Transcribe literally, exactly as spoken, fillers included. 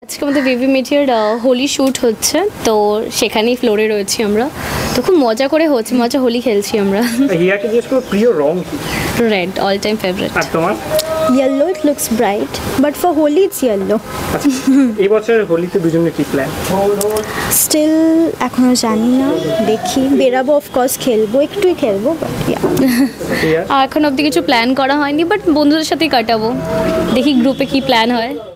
আজকে আমাদের baby মেটিয়ার Holi shoot হচ্ছে, তো সেখানেই ফ্লোরে রয়েছি আমরা, তো খুব মজা করে হচ্ছে, মজা হোলি খেলছি আমরা। হিয়াকে জিজ্ঞেস করো প্রিয় রং কি? Red, all time favourite. আর তোমার? Yellow, it looks bright, but for Holi it's yellow. এই বছরের হোলিতে দুজনের কি প্ল্যান? Still এখনো জানি না, দেখি বেরাবো, অফকোর্স খেলবো, একটুই খেলবো, বাট এখন অবধি কিছু প্ল্যান করা হয়নি, বাট বন্ধুদের সাথেই কাটাবো, দেখি গ্রুপে কি প্ল্যান হয়।